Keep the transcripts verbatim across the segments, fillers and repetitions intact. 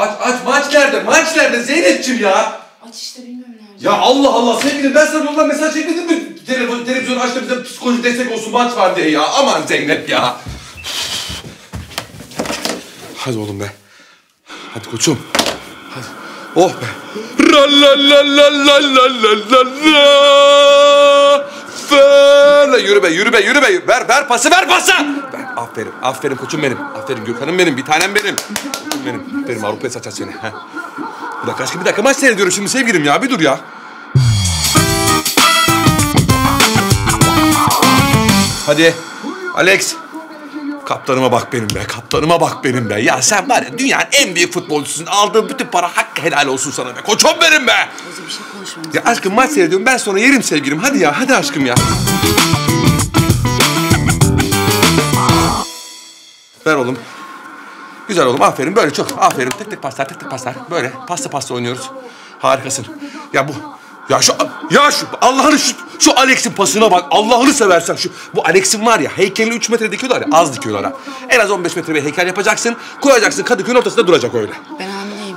Aç aç maç nerede? Maç nerede Zeynep'ciğim ya? Aç işte bilmiyorum nerede. Ya Allah Allah sevgilim ben sana yoldan mesaj çekmedim mi? Telefon, televizyon aç da bize psikolojik destek olsun maç var diye ya. Aman Zeynep ya. Hadi oğlum be. Hadi koçum. Hadi. Oh be. La la la la la la la la. Böyle yürü be yürü be yürü be. Ver ver pası ver pası. Ver aferin aferin koçum benim. Aferin Gökhan'ım benim bir tanem benim. Koçum benim. Benim Avrupa'ya saçar seni. Heh. Bir dakika aşkım bir dakika maç seyrediyorum şimdi sevgilim ya bir dur ya. Hadi Alex. Kaptanıma bak benim be, kaptanıma bak benim be. Ya sen var ya dünyanın en büyük futbolcusun. Aldığın bütün para hakkı helal olsun sana be. Koçum benim be. Ozi bir şey konuşmamız. Ya aşkım maç seyrediyorum ben sonra yerim sevgilim. Hadi ya, hadi aşkım ya. Ver oğlum. Güzel oğlum aferin böyle çok. Aferin tek tek paslar tek tek paslar. Böyle pasta pasta oynuyoruz. Harikasın. Ya bu... Ya şu, ya şu, Allah'ını şu, şu Alex'in pasına bak. Allah'ını seversen şu. Bu Alex'in var ya heykelini üç metre dikiyorlar ya, az dikiyorlar ha. En az on beş metre bir heykel yapacaksın, koyacaksın Kadıköy'ün ortasında duracak öyle. Ben hamileyim.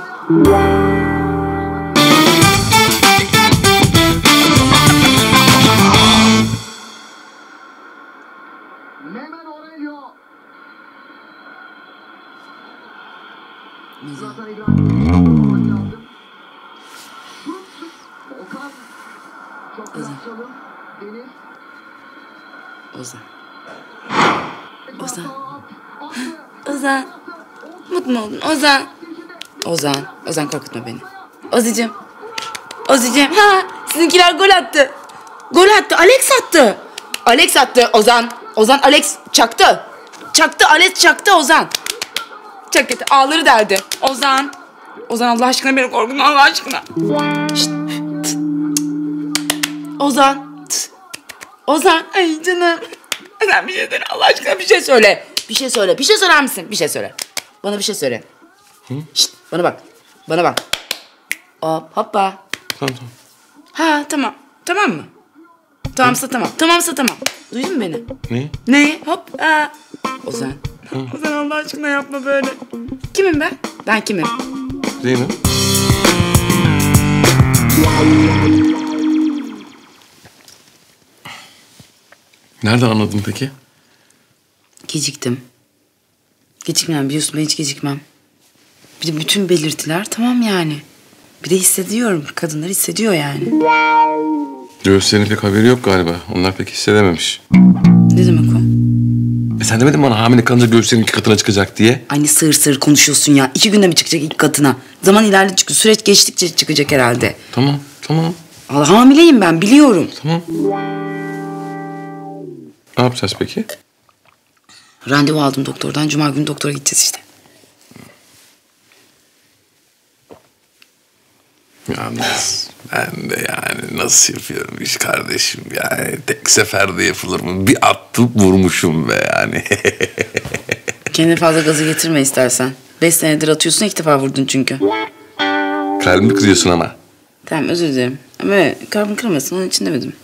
Ozan. Ozan. Ozan. Mutlu mu oldun? Ozan. Ozan. Ozan korkutma beni. Ozi'cim. Ozi'cim. Ha, sizinkiler gol attı. Gol attı. Alex attı. Alex attı. Ozan. Ozan Alex çaktı. Çaktı. Alex çaktı Ozan. Çaktı. Ağları derdi. Ozan. Ozan Allah aşkına beni korkutma Allah aşkına. Şşt. Ozan. Ozan. Ay canım. Sen bir şey söyle Allah aşkına bir şey söyle. Bir şey söyle. Bir şey söyler misin? Bir şey söyle. Bana bir şey söyle. Hı? Şşt, bana bak. Bana bak. Hop hoppa. Tamam tamam. Ha tamam. Tamam mı? Tamamsa tamam. Tamamsa tamam. Duydun mu beni? Ne? Ne? Hop. Ha. Ozan. Hı. Ozan Allah aşkına yapma böyle. Kimim ben? Ben kimim? Zeynep. Nereden anladın peki? Geciktim. Gecikmem biliyorsun ben hiç gecikmem. Bir de bütün belirtiler tamam yani. Bir de hissediyorum. Kadınlar hissediyor yani. Göğüslerin pek haberi yok galiba. Onlar pek hissedememiş. Ne demek o? E sen demedin bana hamile kalınca göğüslerin iki katına çıkacak diye? Aynı sığır sığır konuşuyorsun ya. İki günde mi çıkacak ilk katına? Zaman ilerledikçe, süreç geçtikçe çıkacak herhalde. Tamam, tamam. Allah hamileyim ben biliyorum. Tamam. Ne yapacağız peki? Randevu aldım doktordan. Cuma günü doktora gideceğiz işte. Yalnız ben de yani nasıl yapıyorum iş kardeşim yani tek seferde yapılır mı? Bir attım vurmuşum be yani. Kendine fazla gazı getirme istersen. Beş senedir atıyorsun ilk defa vurdun çünkü. Kalbimi kırıyorsun ama. Tamam özür dilerim. Ama kalbini kırmasın onun için demedim.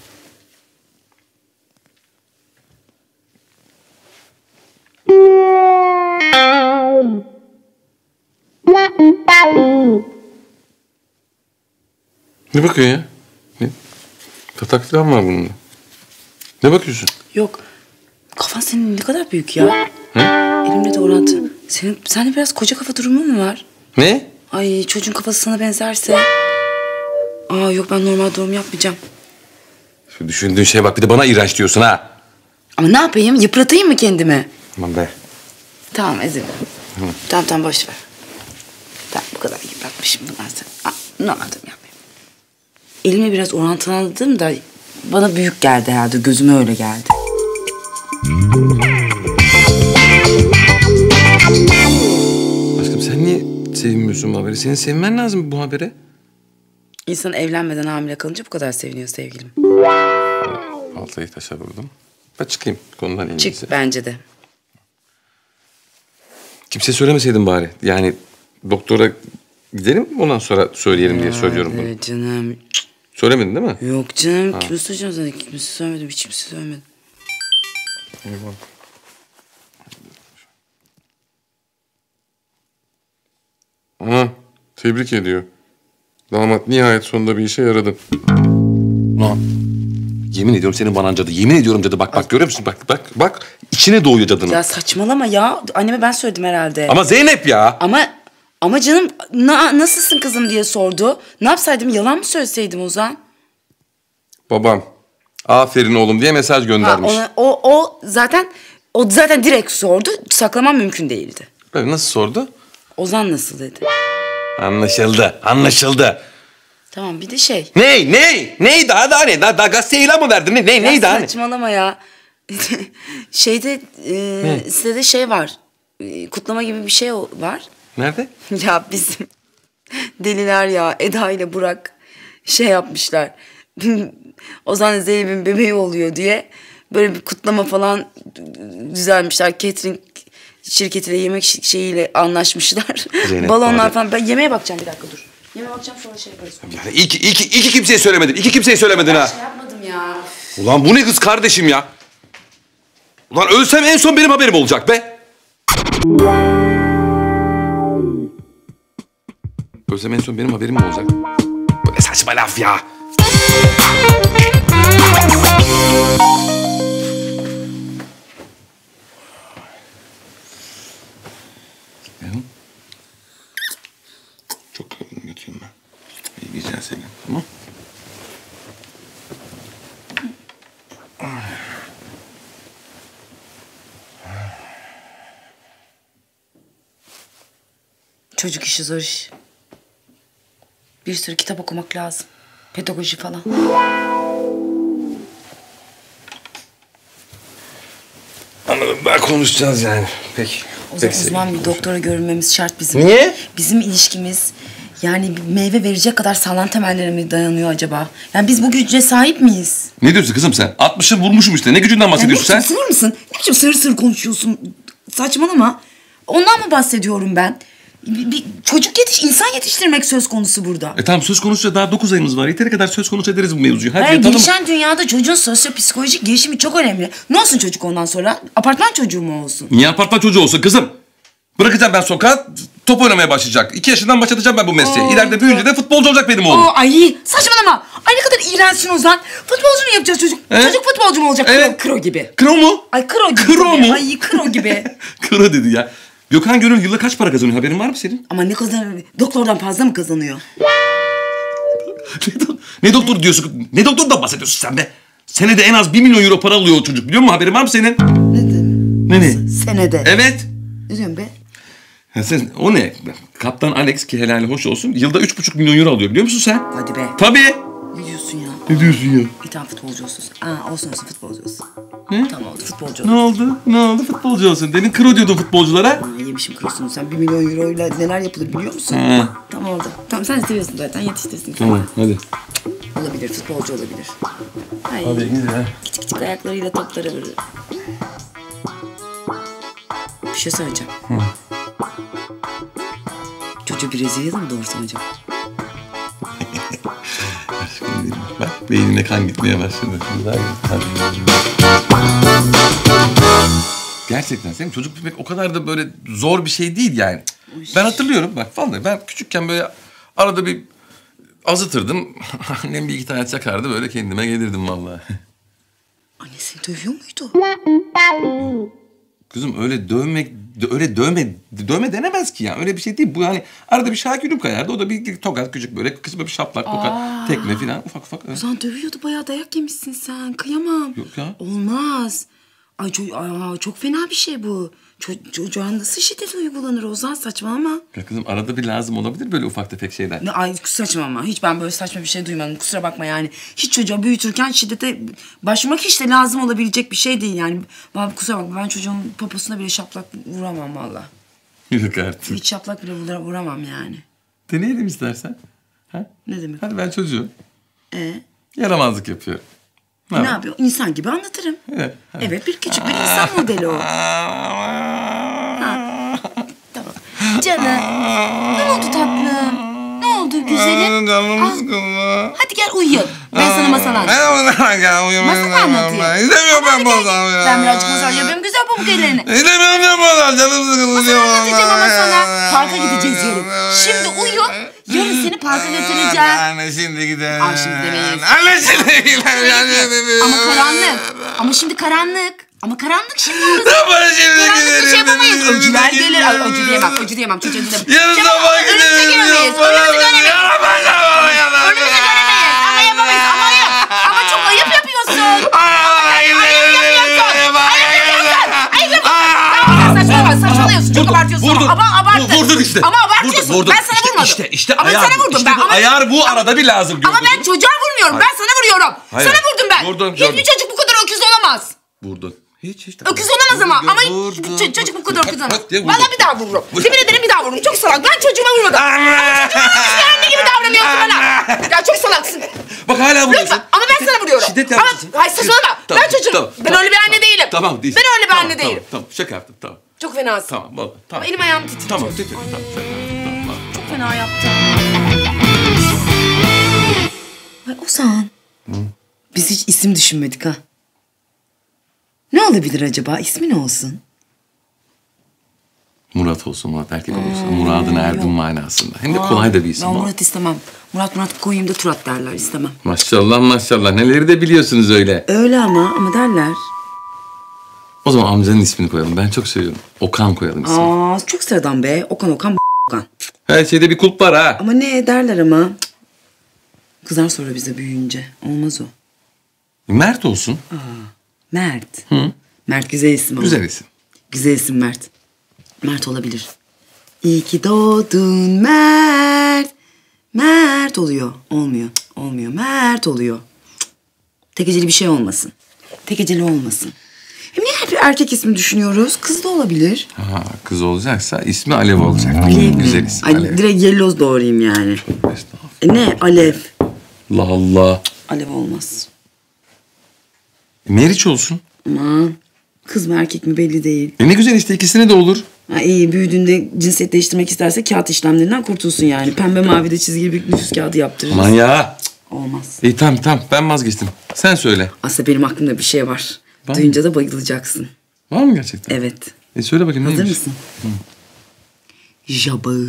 Ne bakıyorsun ya? Ne? Tatak falan var bunun. Ne bakıyorsun? Yok. Kafan senin ne kadar büyük ya. Hı? Elimle de orantı. Senin, sende biraz koca kafa durumu mu var? Ne? Ay çocuğun kafası sana benzerse. Aa yok ben normal doğum yapmayacağım. Şu düşündüğün şeye bak bir de bana iğrenç diyorsun ha. Ama ne yapayım? Yıpratayım mı kendimi? Aman be. Tamam Ezim. Tamam tamam boş ver. Tamam bu kadar yıpratmışım ben sana. Normal doğum yapmayayım. Elimi biraz orantıladım da bana büyük geldi herhalde. Gözüme öyle geldi. Aşkım sen niye sevmiyorsun bu haberi? Senin sevmen lazım bu habere. İnsan evlenmeden hamile kalınca bu kadar seviniyor sevgilim. Baltayı taşa vurdum. Ben çıkayım konudan en iyisi. Çık bence de. Kimseye söylemeseydin bari. Yani doktora gidelim ondan sonra söyleyelim diye söylüyorum bunu. Evet canım. Söylemedin değil mi? Yok canım. Ha. Kime söyleyeceğim zaten? Kimse söylemedim. Hiç kimse söylemedim. Aha, tebrik ediyor. Damat nihayet sonunda bir işe yaradın. Ulan yemin ediyorum senin banan cadı. Yemin ediyorum cadı. Bak bak görüyor musun? Bak bak bak. İçine doğuyor cadının. Ya saçmalama ya. Anneme ben söyledim herhalde. Ama Zeynep ya. Ama ama canım na, nasılsın kızım diye sordu. Ne yapsaydım, yalan mı söyleseydim Ozan? Babam aferin oğlum diye mesaj Ha, göndermiş. ona, o, o zaten o zaten direkt sordu. Saklamam mümkün değildi. Böyle nasıl sordu? Ozan nasıl dedi. Anlaşıldı. Anlaşıldı. Tamam, bir de şey. Ney ney? Ney daha daha ne? Daha, daha gazete ilan mı verdin? Ne, ney, Ya ney daha ne? saçmalama ya. Şeyde e, sitede şey var. E, kutlama gibi bir şey o- var. Nerede? Ya bizim deliler ya, Eda ile Burak şey yapmışlar. Ozan Zeynep'in bebeği oluyor diye böyle bir kutlama falan düzenmişler. Catering şirketiyle, yemek şi- şeyiyle anlaşmışlar. Zeynep Balonlar bari. falan. Ben yemeğe bakacağım, bir dakika dur. Yemeğe bakacağım, sonra şey yaparız. Yani iki, iki, iki kimseye söylemedin. İki kimseye söylemedin ha. Şey yapmadım ya. Ulan bu ne kız kardeşim ya? Ulan ölsem en son benim haberim olacak be. Ölsem en son benim haberim mi olacak? Böyle saçma laf ya. Çok kalabalık götüreyim ben. İyi güzel seni, tamam? Çocuk işi zor iş. Bir sürü kitap okumak lazım. Pedagoji falan. Anladım, ben konuşacağız yani. Peki. O zaman Peki. uzman bir doktora görünmemiz şart bizim. Niye? Bizim ilişkimiz yani bir meyve verecek kadar sağlam temellere mi dayanıyor acaba? Yani biz bu güce sahip miyiz? Ne diyorsun kızım sen? altmışı vurmuşum işte. Ne gücünden bahsediyorsun Yani sen? sığır mısın? Ne biçim sığır sığır konuşuyorsun? Saçmalama. Ondan mı bahsediyorum ben? Bir, bir çocuk yetiş, insan yetiştirmek söz konusu burada. E tamam söz konusu daha dokuz ayımız var. Yeteri kadar söz konusu ederiz bu mevzuyu. Hadi Yani yatalım. gelişen dünyada çocuğun sosyopsikolojik gelişimi çok önemli. Ne olsun çocuk ondan sonra? Apartman çocuğu mu olsun? Niye apartman çocuğu olsun kızım? Bırakacağım ben sokağa, top oynamaya başlayacak. İki yaşından başlatacağım ben bu mesleği. Aa, İleride büyüyünce de futbolcu olacak benim oğlum. Aa, ay saçmalama. Ay ne kadar iğrençsin Ozan. Futbolcu mu yapacağız çocuk? He? Çocuk futbolcu mu olacak? Evet. Kro, kro gibi. Kro mu? Ay kro gibi. Kro tabii. mu? Ay kro gibi. Kro dedi ya. Gökhan Gönül yılda kaç para kazanıyor? Haberin var mı senin? Ama ne kazanıyor? Doktordan fazla mı kazanıyor? ne, do- ne doktor diyorsun? Ne doktordan bahsediyorsun sen be? Senede en az bir milyon euro para alıyor o çocuk. Biliyor musun? Haberin var mı senin? Ne dedim? Ne ne? Senede. Evet. Ne diyorsun be? Ya sen, o ne? Kaptan Alex ki helali hoş olsun. Yılda üç buçuk milyon euro alıyor. Biliyor musun sen? Hadi be. Tabii. Ne diyorsun ya? Ne diyorsun ya? Bir tane futbolcu olsun. Aa olsun olsun futbolcu olsun. Ne? Tamam oldu futbolcu Ne olsun. oldu? Ne oldu? Futbolcu olsun. Demin kro diyordun futbolculara. Aa, yemişim kurusunu. Sen bir milyon euroyla neler yapılır biliyor musun? Ha. Tamam oldu. Tamam sen seviyorsun zaten, yetiştirsin. Tamam hadi. Olabilir, futbolcu olabilir. Ay, Hadi güzel. küçük küçük ayaklarıyla topları vurur. Bir şey söyleyeceğim. Hı. Çocuğu Brezilya'da mı doğursam acaba? Aşkım benim. Bak beynine kan gitmeye başladı. Şimdi daha güzel. Hadi. Gerçekten senin çocuk büyütmek o kadar da böyle zor bir şey değil yani. Ben hatırlıyorum bak vallahi ben küçükken böyle arada bir azıtırdım. Annem bir iki tane çakardı böyle kendime gelirdim vallahi. Annesi dövüyor muydu? Kızım öyle dövmek, öyle dövme, dövme denemez ki ya. Öyle bir şey değil. Bu hani arada bir şakülüm kayardı. O da bir tokat küçük böyle kısma bir şaplak, tokat, tekme falan ufak ufak. O zaman dövüyordu, bayağı dayak yemişsin sen. Kıyamam. Yok ya. Olmaz. Ay çok, aa, çok fena bir şey bu. Ço- çocuğa nasıl şiddet uygulanır Ozan, saçmalama. Ya kızım arada bir lazım olabilir böyle ufak tefek şeyler. Ne, ay saçmalama. Hiç ben böyle saçma bir şey duymadım. Kusura bakma yani. Hiç çocuğa büyütürken şiddete başvurmak hiç de lazım olabilecek bir şey değil yani. Bana kusura bakma, ben çocuğun poposuna bile şaplak vuramam valla. Yok artık. Hiç şaplak bile vura- vuramam yani. Deneyelim istersen. Ha? Ne demek? Hadi ben çocuğum. Ee, Yaramazlık yapıyorum. ne Ha. yapıyor? İnsan gibi anlatırım. Evet. hadi. Evet, bir küçük bir insan modeli o. Tamam. Canım. Ne oldu tatlım? Ne oldu güzelim? Canım Al. sıkıldı. Hadi gel uyuyalım. Ben sana masal anlatayım. Masal anlatayım. İstemiyorum ben Hadi gel. masal ya. Ben birazcık masal yapayım. Güzel pamuk ellerini. İstemiyorum ben masal. Canım sıkıldı. Masal anlatacağım ama sana. Parka parka gideceğiz yarın. Şimdi uyu. Yarın seni parka götüreceğim. Anne şimdi gidelim. Aa, şimdi demeyiz. Anne şimdi gidelim. Ama karanlık. Ama şimdi karanlık. Ama karanlık şimdi orası. Sabah şimdi Karanlıkta gidelim. şey yapamayız. Öcüler gelir. Ay, öcü diyemem. Öcü diyemem. Çocuğa öcü diyemem. Yarın sabah gidelim. Önümüzü göremeyiz. Önümüzü göremeyiz. Önümüzü göremeyiz. Ama yapamayız. Ama ayıp. Ama çok ayıp yapıyorsun. Ayıp yapıyorsun. Ayıp yapıyorsun. Ayıp yapıyorsun. Saçmalama. Saçmalıyorsun. Çok abartıyorsun. Vurdun. Ama abarttın. Vurdun işte. Ama abartıyorsun. Vurdun. Ben sana İşte- vurmadım. İşte işte Ama ayar. sana vurdum İşte ben. bu Ama- ayar bu arada bir lazım. Ama ben çocuğa vurmuyorum. Ben sana vuruyorum. Hayır. Sana vurdum ben. Vurdun, Hiçbir gördüm. çocuk bu kadar öküz olamaz. Vurdun. Hiç hiç. Öküz olamaz ama. Vurdun, Ama vurdun. ç- çocuk bu kadar öküz olamaz. Bak diye vurdun. Valla bir daha vururum. Yemin ederim bir daha vururum. Çok salak. Ben çocuğuma vurmadım. Sen anne gibi davranıyorsun bana. Ya çok salaksın. Bak hala vuruyorsun. Lütfen. Ama ben sana vuruyorum. Şiddet Ama yapıyorsun. hayır saçmalama. Tamam, Ben çocuğum. tamam, ben tamam, öyle bir anne değilim. Tamam değil. Ben öyle bir Tamam, anne tamam, değilim. Tamam şaka yaptım tamam. Çok fenasın. Tamam vallahi tamam. Ama elim ayağım titriyor. Tamam titriyor. Tamam tamam tamam. Çok fena yaptın. Ay Ozan. Biz hiç isim düşünmedik ha. Ne olabilir acaba? İsmi ne olsun? Murat olsun, Murat erkek olursa. Murad'ın erdim manasında. Hem de kolay da bir isim. Ben o. Murat istemem. Murat Murat koyayım da Turat derler, istemem. Maşallah maşallah. Neleri de biliyorsunuz öyle. Öyle ama ama derler. O zaman amcanın ismini koyalım. Ben çok seviyorum. Okan koyalım ismini. Aa çok sıradan be. Okan Okan Okan. Her şeyde bir kulp var ha. Ama ne derler ama. Kızar sonra bize büyüyünce. Olmaz o. Mert olsun. Mert. Hı. Mert güzel isim ama. Güzel isim. Güzel isim Mert. Mert olabilir. İyi ki doğdun Mert. Mert oluyor. Olmuyor. Cık, olmuyor. Mert oluyor. Cık. Tekeceli bir şey olmasın. Tekeceli olmasın. Hem niye hep erkek ismi düşünüyoruz? Kız da olabilir. Ha, kız olacaksa ismi Alev olacak. Alev mi? Güzel isim. Ay, Alev. direkt yelloz doğrayayım yani. Estağfurullah. E ne? Alev. Allah Allah. Alev olmaz. Meriç olsun. Aman. Kız mı erkek mi belli değil. E ne güzel işte ikisine de olur. Ha, iyi büyüdüğünde cinsiyet değiştirmek isterse kağıt işlemlerinden kurtulsun yani. Pembe mavide çizgili bir nüfus kağıdı yaptırırız. Aman ya. Olmaz. İyi tamam tamam ben vazgeçtim. Sen söyle. Aslında benim aklımda bir şey var. Var Duyunca da bayılacaksın. Var mı gerçekten? Evet. E söyle bakayım Hazır neymiş? mısın? Jabağı.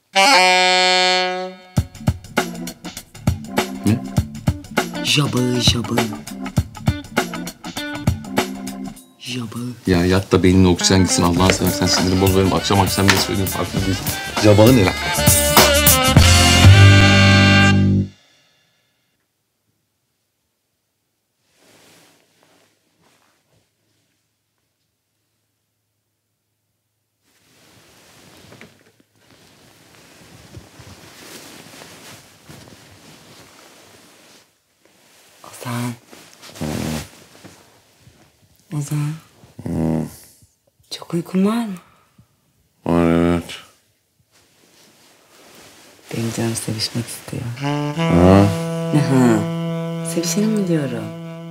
Ne? Jabağı, jabağı. Jabağı. Ya yat da beynine oksijen gitsin Allah'ını seversen sinirim bozma benim. Akşam akşam ne söylediğim farkında değil. Cabağı ne lan? Ozan. Ozan. Çok uykun var mı? Var evet. Benim canım sevişmek istiyor. Ha? Aha. Sevişelim mi diyorum?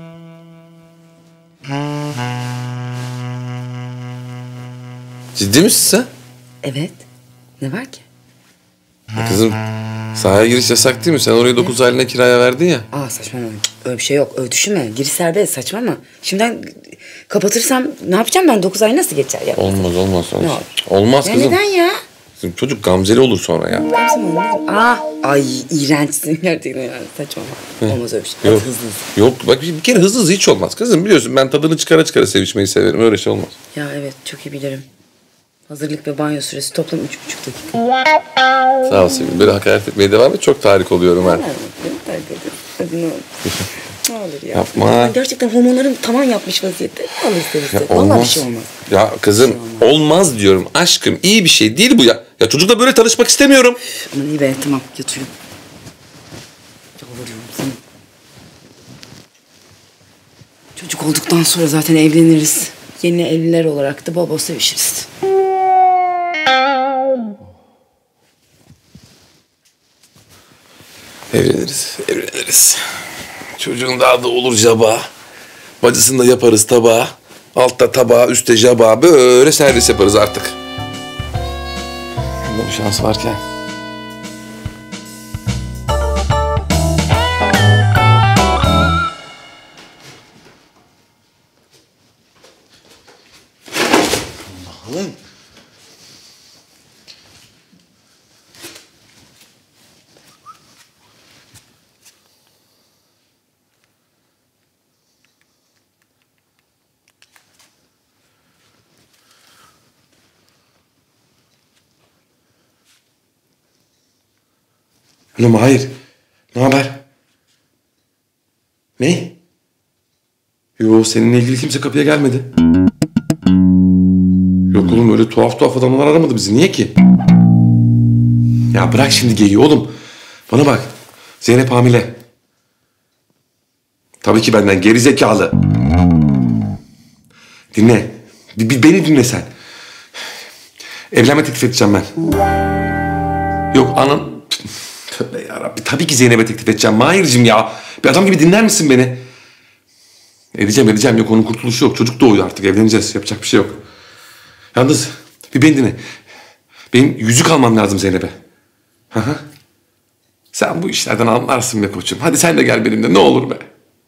Ciddi misin sen? Evet. Ne var ki? Kızım sahaya giriş yasak değil mi? Sen orayı dokuz aylığına kiraya verdin ya. Aa saçmalama. Öyle bir şey yok. Öyle düşünme. Giriş serbest. Saçmalama. Şimdiden kapatırsam ne yapacağım ben? Dokuz ay nasıl geçer ya? Olmaz olmaz olmaz. Ne olur? Olmaz Ya kızım. neden ya? Kızım, çocuk gamzeli olur sonra ya. Aa, ay iğrençsin gerçekten yani. Saçmalama. Olmaz öyle bir şey. Yok. Hızlı hızlı. Yok bak bir kere hızlı hızlı hiç olmaz. Kızım biliyorsun ben tadını çıkara çıkara sevişmeyi severim. Öyle şey olmaz. Ya evet çok iyi bilirim. Hazırlık ve banyo süresi toplam üç buçuk dakika. Sağ ol sevgilim. Böyle hakaret etmeye devam et. Çok tahrik oluyorum ha. Hadi ne olur. Ne olur ya. Yapma. Ben gerçekten hormonlarım tavan yapmış vaziyette. Ne olur isterse. Ya Vallahi bir olmaz. şey olmaz. Ya kızım Bir şey olmaz. olmaz diyorum aşkım. İyi bir şey değil bu ya. Ya çocukla böyle tanışmak istemiyorum. Aman iyi be tamam yatıyorum. Yalvarıyorum sana. Çocuk olduktan sonra zaten evleniriz. Yeni evliler olarak da bol bol sevişiriz. Evleniriz, evleniriz. Çocuğun daha da olur jaba. Bacısını da yaparız tabağa. Altta tabağa, üstte jaba. Böyle servis yaparız artık. Bunda bir şans varken. Allah'ım. Oğlum hayır. Ne haber? Ne? Yo, seninle ilgili kimse kapıya gelmedi. Yok oğlum, öyle tuhaf tuhaf adamlar aramadı bizi. Niye ki? Ya bırak şimdi geyiği oğlum. Bana bak. Zeynep hamile. Tabii ki benden, geri zekalı. Dinle. Bir, bir beni dinle sen. Evlenme teklif edeceğim ben. Yok anam. Tövbe yarabbim. Tabii ki Zeynep'e teklif edeceğim. Mahir'cim ya. Bir adam gibi dinler misin beni? Edeceğim edeceğim. Yok, onun kurtuluşu yok. Çocuk doğuyor artık. Evleneceğiz. Yapacak bir şey yok. Yalnız bir beni dinle. Benim yüzük almam lazım Zeynep'e. Hı hı. Sen bu işlerden anlarsın be koçum. Hadi sen de gel benimle. Ne olur be.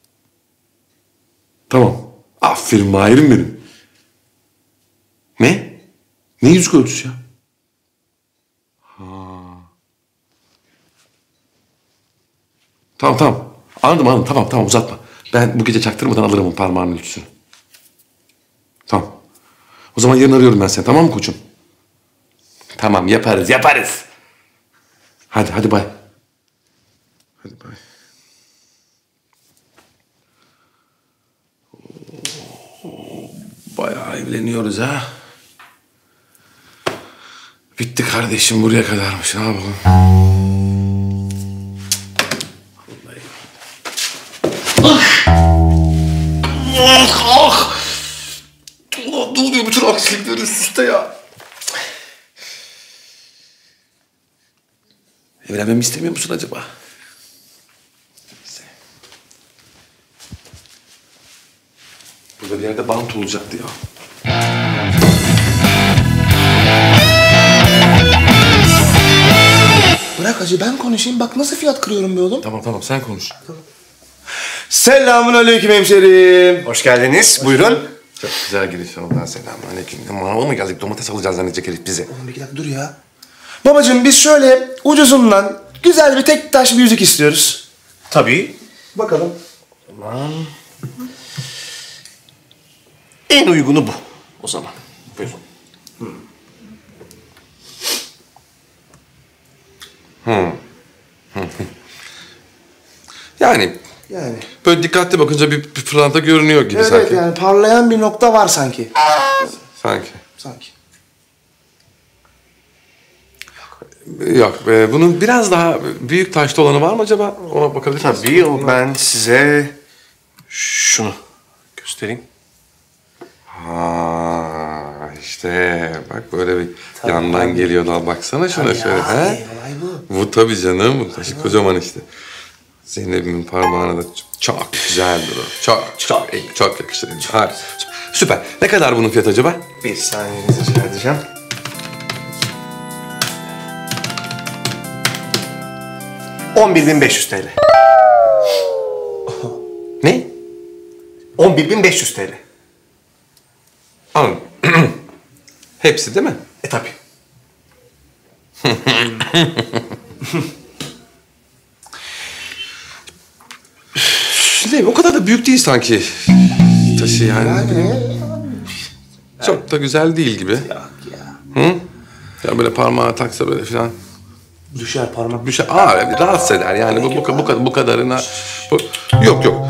Tamam. Aferin Mahir'im benim. Ne? Ne yüzük ölçüsü ya? Ha. Tamam tamam. Anladım anladım. Tamam tamam, uzatma. Ben bu gece çaktırmadan alırım o parmağının ölçüsünü. Tamam. O zaman yarın arıyorum ben seni, tamam mı koçum? Tamam, yaparız yaparız. Hadi hadi bay. Hadi bay. Bayağı evleniyoruz ha. Bitti kardeşim, buraya kadarmış. Ne yapalım? Ah! Ah! Ah! Allah, ne oluyor bütün aksilikler üst üste ya? Evlenmemi istemiyor musun acaba? Neyse. Burada bir yerde bant olacaktı ya. Bırak hacı, ben konuşayım. Bak nasıl fiyat kırıyorum be oğlum. Tamam tamam, sen konuş. Selamun aleyküm hemşerim. Hoş geldiniz. Buyurun. Çok güzel giriş oldu. Selamünaleyküm. Manava mı geldik? Domates alacağız zannedecek herif bize. Oğlum bir iki dakika dur ya. Babacığım biz şöyle ucuzundan güzel bir tek taş bir yüzük istiyoruz. Tabii. Bakalım. Tamam. En uygunu bu. O zaman. Buyurun. Yani Yani. böyle dikkatli bakınca bir, bir pırlanta görünüyor gibi Evet, sanki. yani parlayan bir nokta var sanki. Sanki. Sanki. Yok, e, bunun biraz daha büyük taşlı olanı var mı acaba? Ona bakabilir miyiz? Tabii o ben size şunu göstereyim. Ha, işte bak böyle bir yandan geliyor da baksana şuna Tabii şöyle. ya, He? olay bu. Bu tabii canım. Bu taşı kocaman işte. Zeynep'imin parmağına da çok güzeldir o. Çok çok çok, çok yakışır. Harika. Süper. Ne kadar bunun fiyatı acaba? Bir saniyenizi rica edeceğim. on bir bin beş yüz TL. Ne? on bir bin beş yüz TL. Anladım. Hepsi değil mi? E tabii. Değil, o kadar da büyük değil sanki. Taşı yani. Yani. Çok da güzel değil gibi. Yok ya. Hı? Ya böyle parmağa taksa böyle falan. Düşer parmak. Bir şey aa, rahatsız eder yani bu, bu, bu, bu kadarına. Bu, yok yok.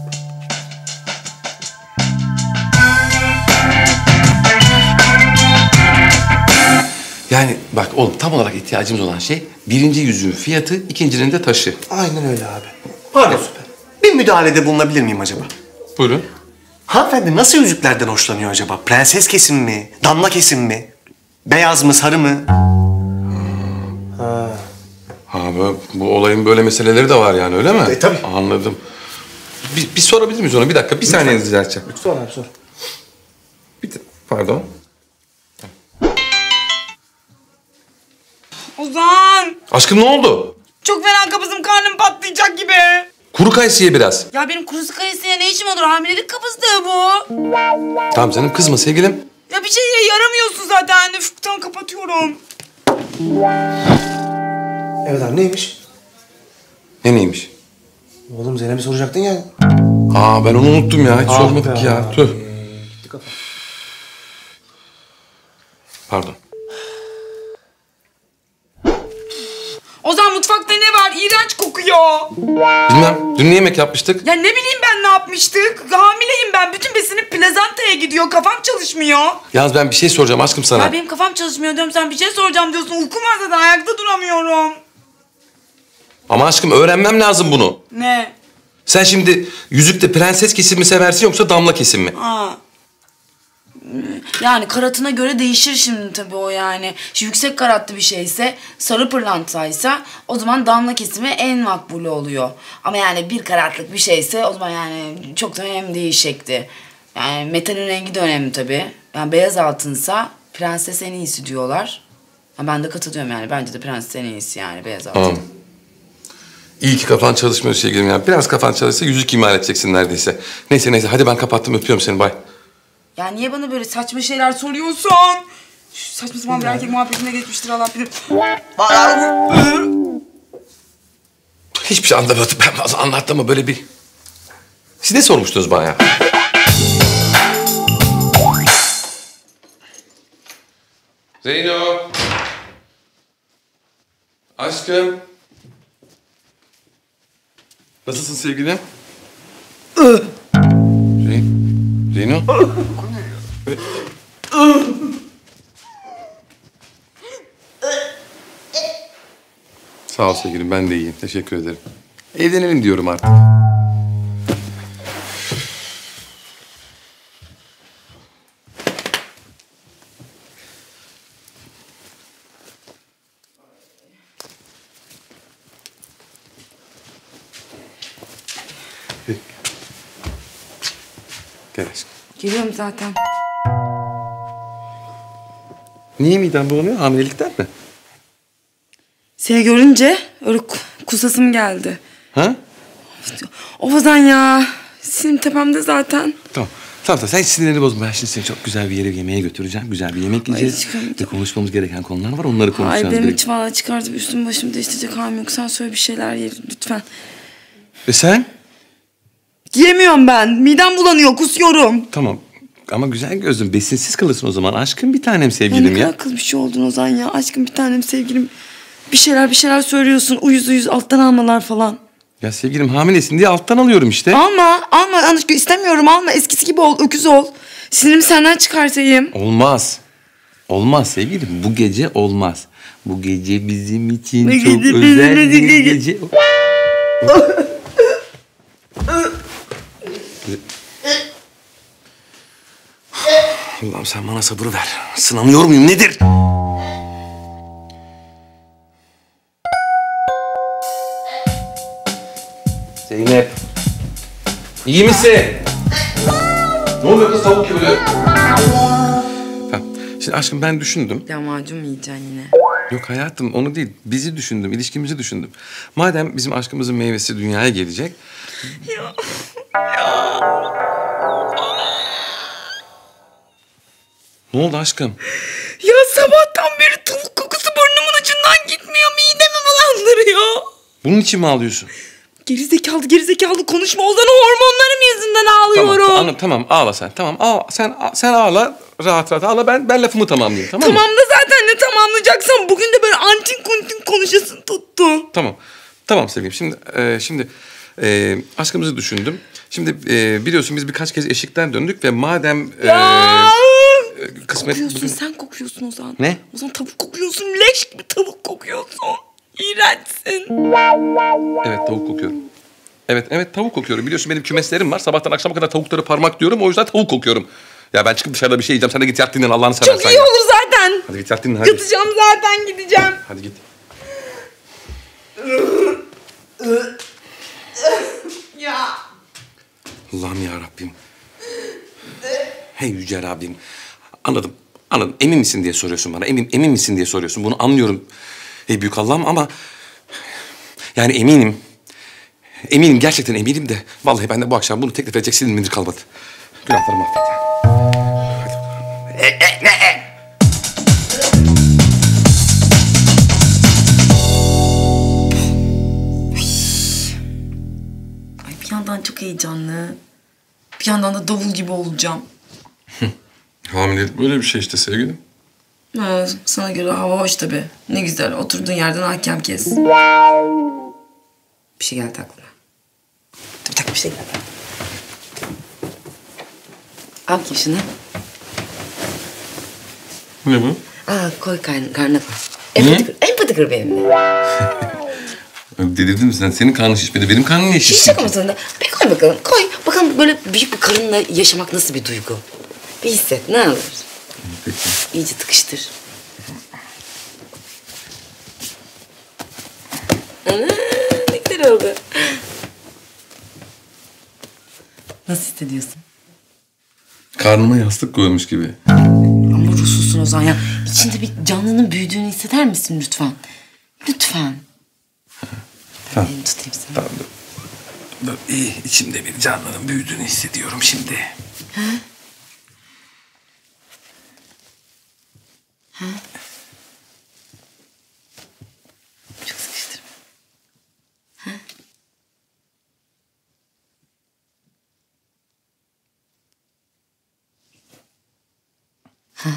Yani bak oğlum, tam olarak ihtiyacımız olan şey birinci yüzüğün fiyatı, ikincinin de taşı. Aynen öyle abi. Pardon. Bir müdahalede bulunabilir miyim acaba? Buyurun. Hanımefendi nasıl yüzüklerden hoşlanıyor acaba? Prenses kesim mi? Damla kesim mi? Beyaz mı, sarı mı? Ha, bu, bu olayın böyle meseleleri de var yani, öyle mi? E, tabii. Anladım. Bir, bir sorabilir miyiz ona? Bir dakika, bir saniye rica edeceğim. Sor abi sor. Bir, pardon. Ozan! Aşkım ne oldu? Çok fena kabızım, karnım patlayacak gibi. Kuru kayısı ye biraz. Ya benim kurusu kayısıya ne işim olur? Hamilelik kabızlığı bu. Tamam canım, kızma sevgilim. Ya bir şeye yaramıyorsun zaten. Üf, tamam kapatıyorum. Evet abi neymiş? Ne neymiş? Oğlum Zeynep'i soracaktın ya. Aa, ben onu unuttum ya. Hiç Ah sormadık be ya. abi. Tüh. Gitti kafa. Pardon. Ozan mutfakta ne var? İğrenç kokuyor. Bilmem. Dün ne yemek yapmıştık? Ya ne bileyim ben ne yapmıştık? Hamileyim ben. Bütün besinim plazantaya gidiyor. Kafam çalışmıyor. Yalnız ben bir şey soracağım aşkım sana. Ya benim kafam çalışmıyor diyorum. Sen bir şey soracağım diyorsun. Uykum var zaten. Ayakta duramıyorum. Ama aşkım öğrenmem lazım bunu. Ne? Sen şimdi yüzükte prenses kesim mi seversin yoksa damla kesim mi? Ha. Yani karatına göre değişir şimdi tabii o yani. Şu yüksek karatlı bir şeyse, sarı pırlantaysa o zaman damla kesimi en makbulü oluyor. Ama yani bir karatlık bir şeyse o zaman yani çok da önemli değil şekli. Yani metalin rengi de önemli tabii. Yani beyaz altınsa prenses en iyisi diyorlar. Ha, ben de katılıyorum yani. Bence de prenses en iyisi yani beyaz altın. Tamam. İyi ki kafan çalışmıyor sevgilim ya. Biraz kafan çalışsa yüzük imal edeceksin neredeyse. Neyse neyse hadi ben kapattım öpüyorum seni bay. Ya niye bana böyle saçma şeyler soruyorsun? Şu saçma sapan bir erkek muhabbetine geçmiştir Allah bilir. Hiçbir şey anlamadım ben fazla anlattım ama böyle bir... Siz ne sormuştunuz bana ya? Zeyno. Aşkım. Nasılsın sevgilim? Zeyn Zeyno. Sağ ol sevgilim ben de iyiyim teşekkür ederim. Evlenelim diyorum artık. Gel aşkım. Geliyorum zaten. Niye miden bulanıyor? Hamilelikten mi? Seni görünce öyle ku- kusasım geldi. Ha? Ozan ya. Sinim tepemde zaten. Tamam. Tamam tamam sen hiç sinirlerini bozma. Ben şimdi seni çok güzel bir yere yemeğe götüreceğim. Güzel bir yemek yiyeceğiz. çıkamayacağım. Ve konuşmamız gereken konular var. Onları konuşacağız. Ay benim direkt. hiç valla çıkartıp üstümü başımı değiştirecek halim yok. Sen söyle bir şeyler ye lütfen. Ve sen? Yiyemiyorum ben. Midem bulanıyor. Kusuyorum. Tamam. Ama güzel gözlüm. Besinsiz kalırsın o zaman. Aşkım bir tanem Ya ne sevgilim kadar ya. akıl bir şey oldun Ozan ya. Aşkım bir tanem sevgilim. Bir şeyler bir şeyler söylüyorsun. Uyuz uyuz alttan almalar falan. Ya sevgilim hamilesin diye alttan alıyorum işte. Alma. Alma. Anlaşık istemiyorum. Alma. Eskisi gibi ol. Öküz ol. Sinirimi senden çıkartayım. Olmaz. Olmaz sevgilim. Bu gece olmaz. Bu gece bizim için Bu çok gece bizim özel bir için- gece. Allah'ım sen bana sabır ver. Sınanıyor muyum nedir? Zeynep. İyi misin? Ne oluyor kız tavuk gibi böyle? Tamam. Şimdi aşkım ben düşündüm. Lahmacun mu yiyeceksin yine? Yok hayatım onu değil. Bizi düşündüm, ilişkimizi düşündüm. Madem bizim aşkımızın meyvesi dünyaya gelecek. Ya. Ne oldu aşkım? Ya sabahtan beri tavuk kokusu burnumun ucundan gitmiyor. Midemi bulandırıyor. Bunun için mi ağlıyorsun? Gerizekalı gerizekalı konuşma. Ozan'ın hormonlarım yüzünden ağlıyorum. Tamam, anladım, tamam ağla sen. Tamam ağla, sen sen ağla rahat rahat ağla ben ben lafımı tamamlayayım tamam mı? Tamam da zaten ne tamamlayacaksan bugün de böyle antin kuntin konuşasın tuttu. Tamam. Tamam sevgilim. Şimdi e, şimdi e, aşkımızı düşündüm. Şimdi e, biliyorsun biz birkaç kez eşikten döndük ve madem e, Ya! e, kısmet Kokuyorsun bugün... sen kokuyorsun Ozan. Ne? Ozan tavuk kokuyorsun. Leş gibi tavuk kokuyorsun. İğrençsin. Evet tavuk kokuyorum. Evet evet tavuk kokuyorum. Biliyorsun benim kümeslerim var. Sabahtan akşama kadar tavukları parmak diyorum. O yüzden tavuk kokuyorum. Ya ben çıkıp dışarıda bir şey yiyeceğim. Sen de git yat dinlen Allah'ını seversen. Çok iyi ya. olur zaten. Hadi git yat dinlen hadi. Yatacağım zaten gideceğim. Hadi git. Ya. Allah'ım ya Rabbim. Hey yüce Rabbim. Anladım. Anladım. Emin misin diye soruyorsun bana. Emin emin misin diye soruyorsun. Bunu anlıyorum. Ey büyük Allah'ım ama yani eminim. Eminim gerçekten eminim de vallahi ben de bu akşam bunu teklif edecek silin mindir kalmadı. Günahlarımı affet ya. Hadi. E, e, ne, e? Ay bir yandan çok heyecanlı. Bir yandan da davul gibi olacağım. Hamilelik böyle bir şey işte sevgilim. Ha, sana göre hava hoş tabii. Ne güzel oturduğun yerden hakem kes. Bir şey geldi aklıma. Dur bir dakika bir şey geldi. Al bakayım şunu. Ne bu? Aa koy karnına, karnına koy. Empati kır, empati kır benimle. Delirdin mi sen? Senin karnın şişmedi. Benim karnım niye şişti? Şişecek ama sonunda. Bir koy bakalım. Koy. Bakalım böyle büyük bir karınla yaşamak nasıl bir duygu. Bir hisset. Ne olur. Peki. İyice tıkıştır. Ana ne güzel oldu. Nasıl hissediyorsun? Karnıma yastık koymuş gibi. Ama ruhsuzsun Ozan ya. İçinde bir canlının büyüdüğünü hisseder misin lütfen? Lütfen. Tamam. Elini tutayım sana. Tamam dur. Dur iyi. İçimde bir canlının büyüdüğünü hissediyorum şimdi. Ha? Ha? Çok sıkıştırma. Ha? Ha?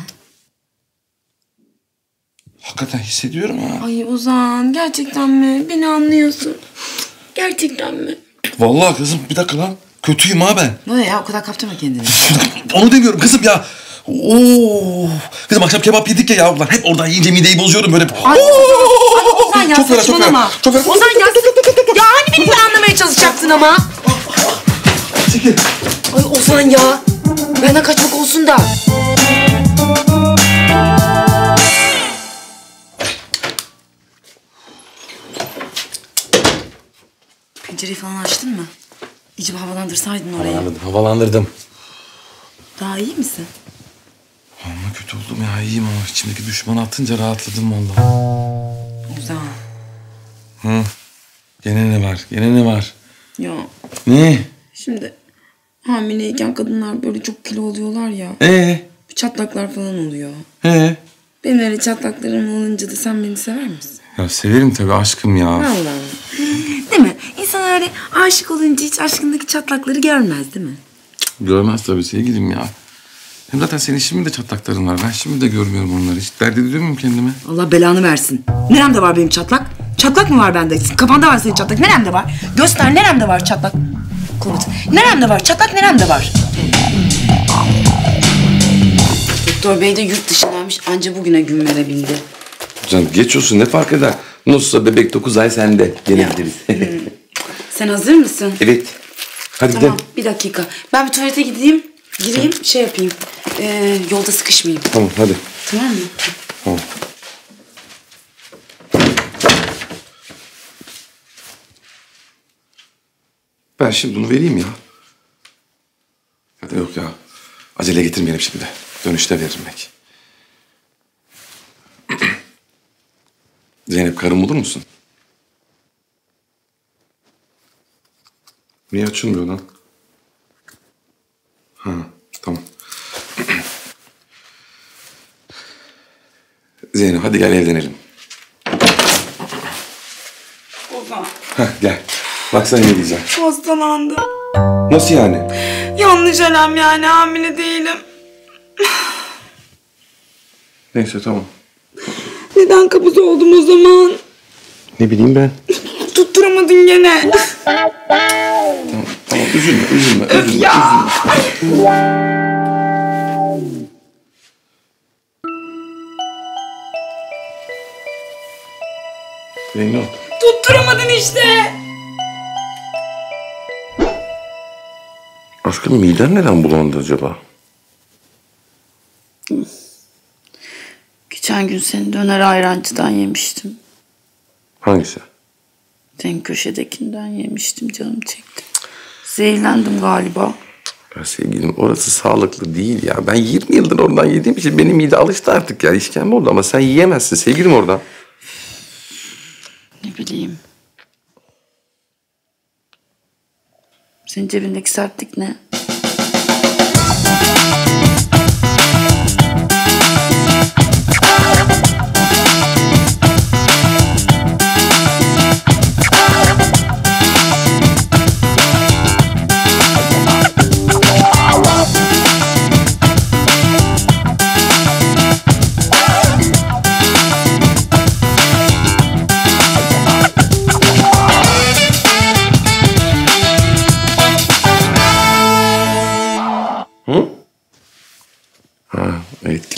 Hakikaten hissediyorum ha. Ay Ozan gerçekten mi? Beni anlıyorsun. Gerçekten mi? Vallahi kızım bir dakika lan. Kötüyüm ha ben. Bu ne ya o kadar kaptırma kendini. Onu demiyorum kızım ya. Oo. Kızım akşam kebap yedik ya ya. Ulan hep oradan yiyince mideyi bozuyorum böyle. Ay Ozan, Ozan ya Çok fena, çok saçmalama. fena, çok fena. Ozan ya, ya hani beni sen anlamaya çalışacaktın ama. Çekil. Ay Ozan ya. Benden kaçmak olsun da. Pencereyi falan açtın mı? İyice bir havalandırsaydın orayı. Havalandırdım, havalandırdım. Daha iyi misin? Ama kötü oldum ya. İyiyim ama içimdeki düşmanı atınca rahatladım vallahi. Ozan. Hı. Gene ne var? Gene ne var? Ya Ne? şimdi hamileyken kadınlar böyle çok kilo oluyorlar ya. Ee? Çatlaklar falan oluyor. Ee? Benim öyle çatlaklarım olunca da sen beni sever misin? Ya severim tabii aşkım ya. Vallahi. Değil mi? İnsan öyle aşık olunca hiç aşkındaki çatlakları görmez değil mi? Görmez tabii sevgilim ya. Hem zaten senin şimdi de çatlakların var. Ben şimdi de görmüyorum onları. Hiç dert ediyor muyum kendime? Allah belanı versin. Neremde var benim çatlak? Çatlak mı var bende? Kafanda var senin çatlak. Neremde var? Göster neremde var çatlak? Komutan. Neremde var? Çatlak neremde var? Doktor bey de yurt dışındaymış. Anca bugüne gün verebildi. Canım geç olsun ne fark eder? Nasılsa bebek dokuz ay sende. Gene gideriz. Sen hazır mısın? Evet. Hadi Tamam gidelim. bir dakika. Ben bir tuvalete gideyim. Gireyim şey yapayım. Ee, yolda sıkışmayayım. Tamam hadi. Tamam mı? Tamam. Ben şimdi bunu vereyim ya. Ya da yok ya. Acele getirmeyelim şimdi. Dönüşte veririm belki. Zeynep karım bulur musun? Niye açılmıyor lan? Ha tamam. Zeynep hadi gel evlenelim. Ozan. Heh gel. Bak sana ne diyeceğim. Hastalandım. Nasıl yani? Yanlış alarm yani hamile değilim. Neyse tamam. Neden kabuz oldum o zaman? Ne bileyim ben. Tutturamadın gene. Tamam, tamam üzülme, üzülme, üzülme, ya. üzülme. Zeyno. Tutturamadın işte. Aşkım miden neden bulandı acaba? Geçen gün seni döner ayrancıdan yemiştim. Hangisi? Senin köşedekinden yemiştim canım çekti. Zehirlendim galiba. Ya sevgilim orası sağlıklı değil ya. Ben yirmi yıldır oradan yediğim için benim mide alıştı artık ya. İşkembe oldu ama sen yiyemezsin sevgilim oradan. Ne bileyim. Senin cebindeki sertlik ne?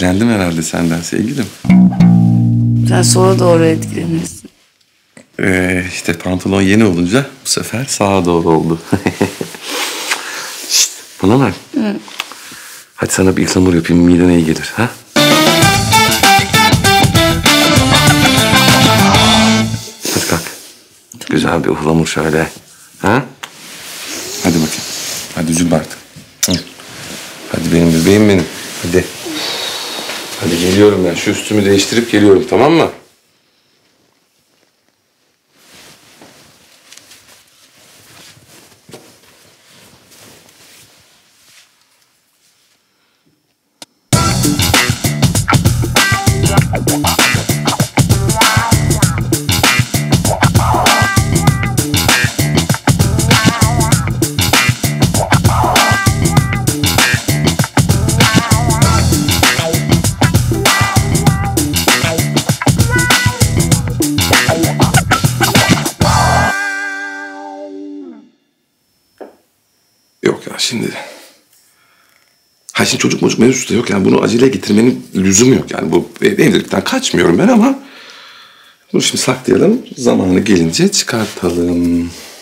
Etkilendim herhalde senden sevgilim. Sen sola doğru etkilenirsin. Ee, işte pantolon yeni olunca bu sefer sağa doğru oldu. Şişt, bana bak. Hı. Hadi sana bir ıhlamur yapayım, midene iyi gelir. Ha? Hadi kalk. Güzel bir ıhlamur şöyle. Ha? Hadi bakayım. Hadi üzülme artık. Hı. Hadi benim bebeğim benim. Hadi. Hadi geliyorum ben. Şu üstümü değiştirip geliyorum, tamam mı? Yok ya şimdi... Ha şimdi çocuk mocuk mevzusu da yok yani bunu aceleye getirmenin lüzumu yok yani bu evlilikten kaçmıyorum ben ama... Bunu şimdi saklayalım, zamanı gelince çıkartalım.